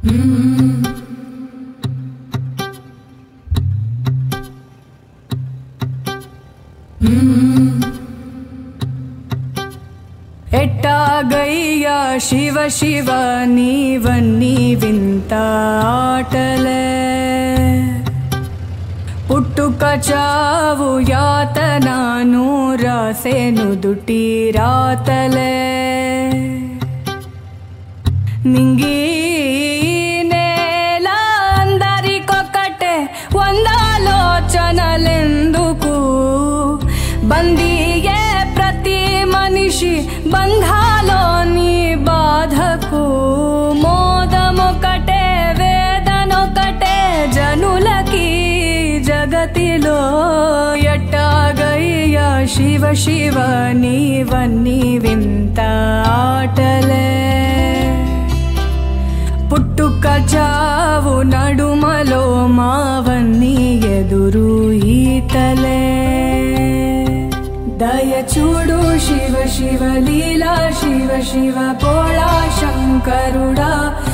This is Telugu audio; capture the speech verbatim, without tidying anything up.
ఎట్టాగయ్యా శివ శివ నీవన్నీ వింత ఆటలే పుట్టుక చావు యాతనాను రాసేను దుటి రాతలే నింగి నేల అందరికొక్కటే వందాలోచనలెందుకు బందీయే ప్రతి మనిషి బంధాలోని బాధకు మోదమొకటే వేదనొకటే జనులకి జగతిలో ఎట్టాగయ్యా శివ శివ నీవన్నీ వింత ఆటలే పుట్టుక చావు నడుమలో మావన్నీ ఎదురు ఈతలే దయ చూడు శివ శివ లీలా శివ శివ పోళా శంకరుడా